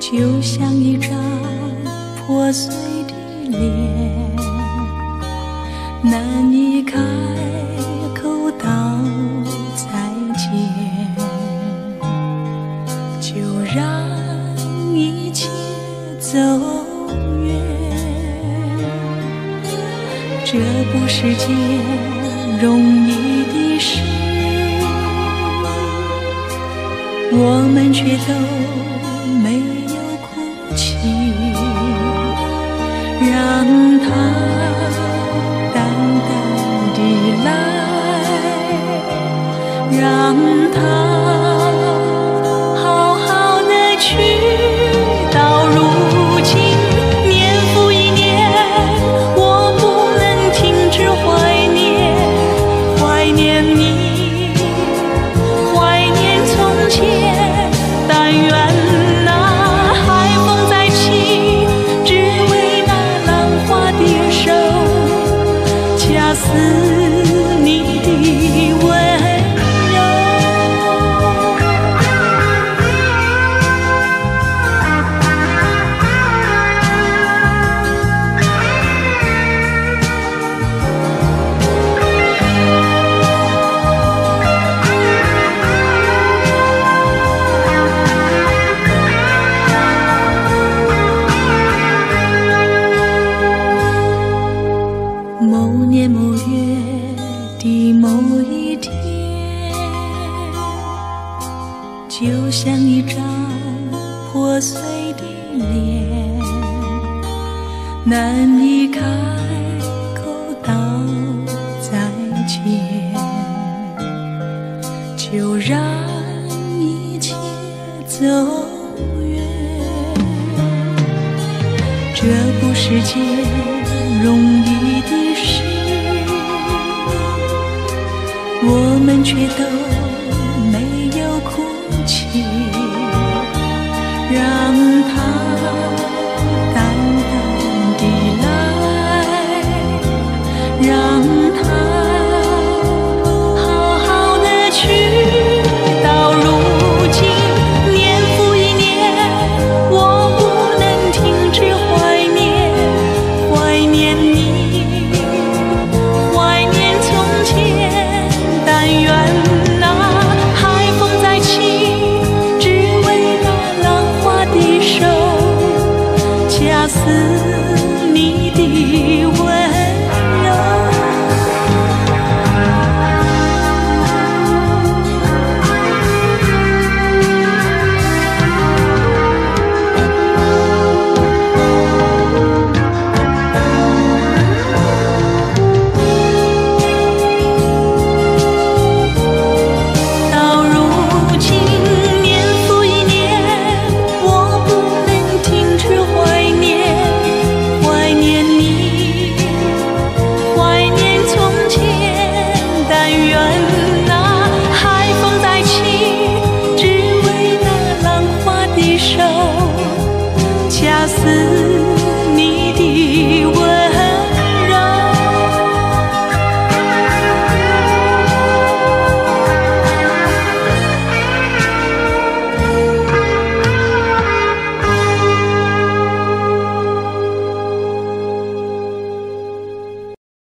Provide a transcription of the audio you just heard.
就像一张破碎的脸，难以开口道再见，就让一切走远。这不是件容易的事，我们却都没有哭泣，让它淡淡地来，让它好好的去。到如今年复一年，我不能停止怀念，怀念你，怀念从前。但愿那海风再起，只为那浪花的手，恰似你的温柔。某年某月的某一天，就像一张破碎的脸，难以开口道再见，就让一切走远。这不是件容易的事，我们却都没有哭泣，让它淡淡地来，让它好好的去。到如今年复一年，我不能停止怀念，怀念你，怀念从前。但愿那海风再起，只为那浪花的手，恰似你的温柔。到如今年复一年，我不能停止怀念，怀念你，怀念从前。但愿那海风再起，只为那浪花的手，恰似